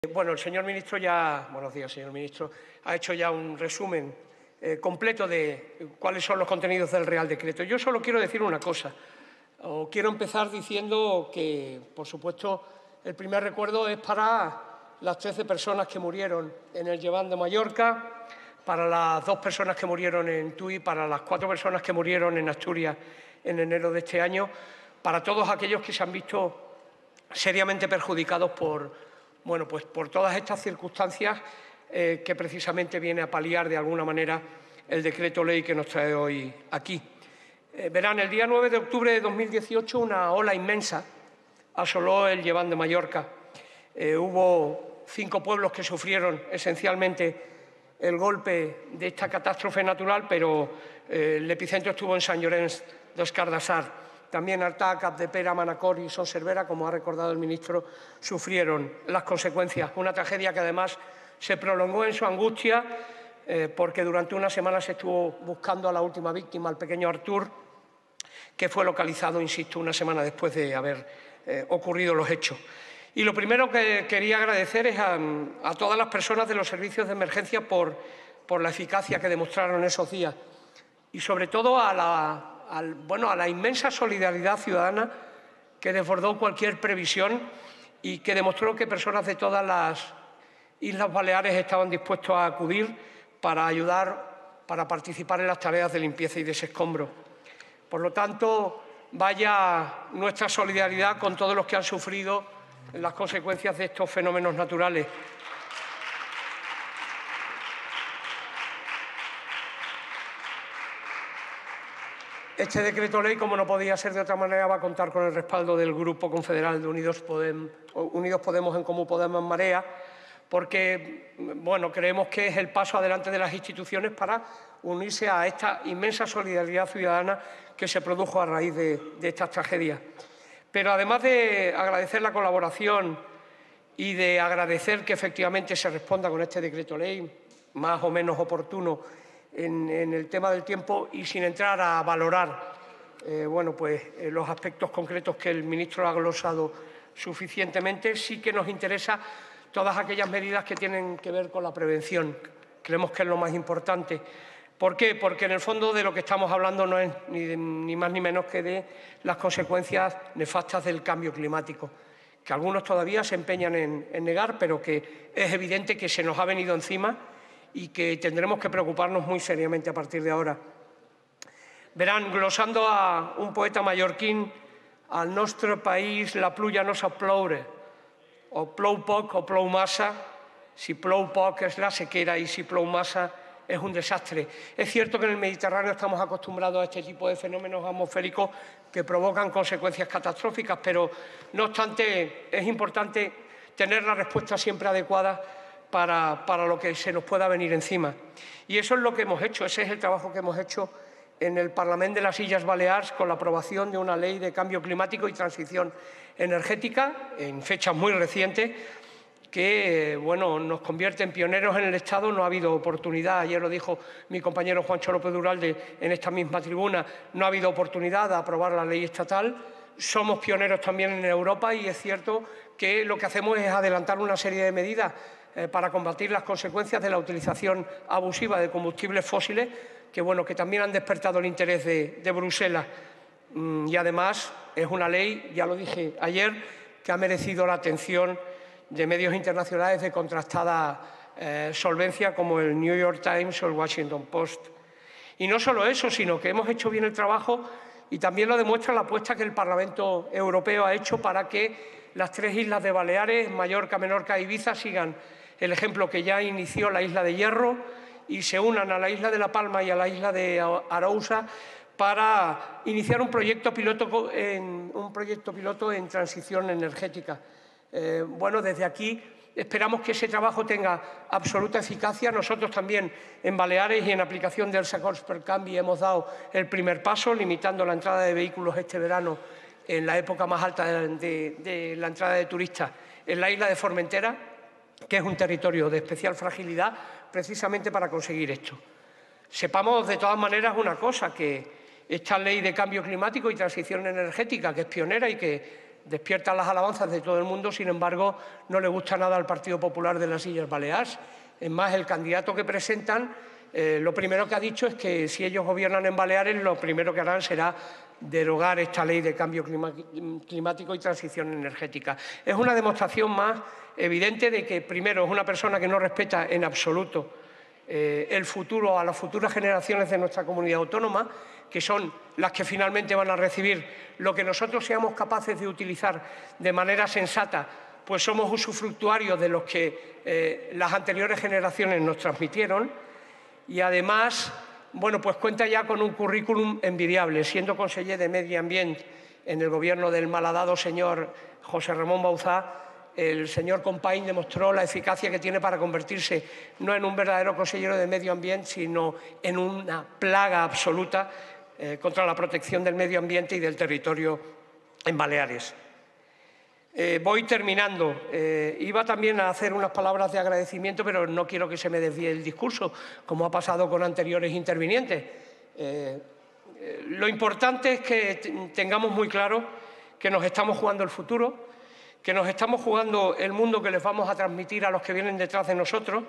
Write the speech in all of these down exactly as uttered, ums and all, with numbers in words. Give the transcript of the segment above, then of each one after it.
Bueno, el señor ministro ya, buenos días, señor ministro, ha hecho ya un resumen eh, completo de cuáles son los contenidos del Real Decreto. Yo solo quiero decir una cosa, o quiero empezar diciendo que, por supuesto, el primer recuerdo es para las trece personas que murieron en el Llevant de Mallorca, para las dos personas que murieron en Tui, para las cuatro personas que murieron en Asturias en enero de este año, para todos aquellos que se han visto seriamente perjudicados por Bueno, pues por todas estas circunstancias eh, que precisamente viene a paliar de alguna manera el decreto ley que nos trae hoy aquí. Eh, verán, el día nueve de octubre de dos mil dieciocho una ola inmensa asoló el Llevant de Mallorca. Eh, hubo cinco pueblos que sufrieron esencialmente el golpe de esta catástrofe natural, pero eh, el epicentro estuvo en Sant Llorenç des Cardassar. También Artà, Capdepera, Manacor y Son Servera, como ha recordado el ministro, sufrieron las consecuencias. Una tragedia que además se prolongó en su angustia eh, porque durante una semana se estuvo buscando a la última víctima, al pequeño Artur, que fue localizado, insisto, una semana después de haber eh, ocurrido los hechos. Y lo primero que quería agradecer es a, a todas las personas de los servicios de emergencia por, por la eficacia que demostraron esos días y sobre todo a la... Al, bueno, a la inmensa solidaridad ciudadana que desbordó cualquier previsión y que demostró que personas de todas las Islas Baleares estaban dispuestos a acudir para ayudar, para participar en las tareas de limpieza y desescombro. Por lo tanto, vaya nuestra solidaridad con todos los que han sufrido las consecuencias de estos fenómenos naturales. Este decreto ley, como no podía ser de otra manera, va a contar con el respaldo del Grupo Confederal de Unidos Podemos, Unidos Podemos en Comú Podemos en Marea, porque bueno, creemos que es el paso adelante de las instituciones para unirse a esta inmensa solidaridad ciudadana que se produjo a raíz de, de estas tragedias. Pero además de agradecer la colaboración y de agradecer que efectivamente se responda con este decreto ley, más o menos oportuno, En, en el tema del tiempo y sin entrar a valorar eh, bueno, pues, eh, los aspectos concretos que el ministro ha glosado suficientemente, sí que nos interesa todas aquellas medidas que tienen que ver con la prevención. Creemos que es lo más importante. ¿Por qué? Porque en el fondo de lo que estamos hablando no es ni, de, ni más ni menos que de las consecuencias nefastas del cambio climático, que algunos todavía se empeñan en, en negar, pero que es evidente que se nos ha venido encima y que tendremos que preocuparnos muy seriamente a partir de ahora. Verán, glosando a un poeta mallorquín, al nostre país la pluja no s'aploure, o plou poc o plou massa, si plou poc és la sequera y si plou massa es un desastre. Es cierto que en el Mediterráneo estamos acostumbrados a este tipo de fenómenos atmosféricos que provocan consecuencias catastróficas, pero no obstante es importante tener la respuesta siempre adecuada Para, para lo que se nos pueda venir encima. Y eso es lo que hemos hecho, ese es el trabajo que hemos hecho en el Parlament de las Illes Balears con la aprobación de una ley de cambio climático y transición energética en fechas muy recientes que bueno, nos convierte en pioneros en el Estado. No ha habido oportunidad, ayer lo dijo mi compañero Juancho López Duralde en esta misma tribuna, no ha habido oportunidad de aprobar la ley estatal. Somos pioneros también en Europa y es cierto que lo que hacemos es adelantar una serie de medidas Eh, para combatir las consecuencias de la utilización abusiva de combustibles fósiles, que, bueno, que también han despertado el interés de, de Bruselas. Mm, y además es una ley, ya lo dije ayer, que ha merecido la atención de medios internacionales de contrastada eh, solvencia como el New York Times o el Washington Post. Y no solo eso, sino que hemos hecho bien el trabajo y también lo demuestra la apuesta que el Parlamento Europeo ha hecho para que las tres islas de Baleares, Mallorca, Menorca e Ibiza, sigan el ejemplo que ya inició la isla de Hierro y se unan a la isla de La Palma y a la isla de Arousa para iniciar un proyecto piloto en, un proyecto piloto en transición energética. Eh, bueno, desde aquí esperamos que ese trabajo tenga absoluta eficacia. Nosotros también en Baleares y en aplicación del Acords per Canvi hemos dado el primer paso, limitando la entrada de vehículos este verano en la época más alta de, de, de la entrada de turistas en la isla de Formentera, que es un territorio de especial fragilidad, precisamente para conseguir esto. Sepamos de todas maneras una cosa, que esta ley de cambio climático y transición energética, que es pionera y que despiertan las alabanzas de todo el mundo, sin embargo, no le gusta nada al Partido Popular de las Illes Baleares. Es más, el candidato que presentan, eh, lo primero que ha dicho es que si ellos gobiernan en Baleares, lo primero que harán será derogar esta ley de cambio climático y transición energética. Es una demostración más evidente de que, primero, es una persona que no respeta en absoluto eh, el futuro a las futuras generaciones de nuestra comunidad autónoma, que son las que finalmente van a recibir lo que nosotros seamos capaces de utilizar de manera sensata, pues somos usufructuarios de los que eh, las anteriores generaciones nos transmitieron. Y además, bueno, pues cuenta ya con un currículum envidiable, siendo conseller de Medio Ambiente en el gobierno del malhadado señor José Ramón Bauzá. El señor Compaín demostró la eficacia que tiene para convertirse no en un verdadero consejero de Medio Ambiente, sino en una plaga absoluta eh, contra la protección del medio ambiente y del territorio en Baleares. Eh, voy terminando. Eh, iba también a hacer unas palabras de agradecimiento, pero no quiero que se me desvíe el discurso, como ha pasado con anteriores intervinientes. Eh, eh, lo importante es que tengamos muy claro que nos estamos jugando el futuro, que nos estamos jugando el mundo que les vamos a transmitir a los que vienen detrás de nosotros,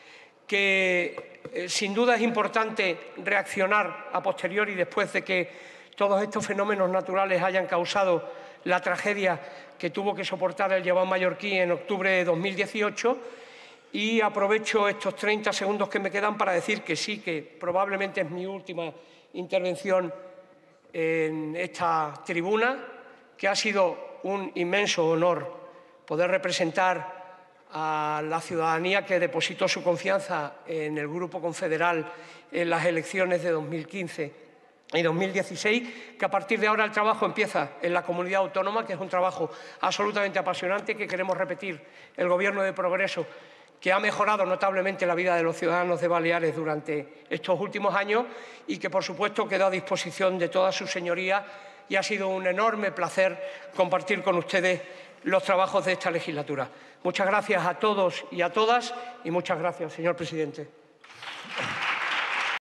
que eh, sin duda es importante reaccionar a posteriori después de que todos estos fenómenos naturales hayan causado la tragedia que tuvo que soportar el Llevant mallorquí en octubre de dos mil dieciocho, y aprovecho estos treinta segundos que me quedan para decir que sí, que probablemente es mi última intervención en esta tribuna, que ha sido un inmenso honor poder representar a la ciudadanía que depositó su confianza en el Grupo Confederal en las elecciones de dos mil quince y dos mil dieciséis, que a partir de ahora el trabajo empieza en la comunidad autónoma, que es un trabajo absolutamente apasionante, que queremos repetir el Gobierno de Progreso, que ha mejorado notablemente la vida de los ciudadanos de Baleares durante estos últimos años y que, por supuesto, quedó a disposición de todas sus señorías, y ha sido un enorme placer compartir con ustedes los trabajos de esta legislatura. Muchas gracias a todos y a todas, y muchas gracias, señor presidente.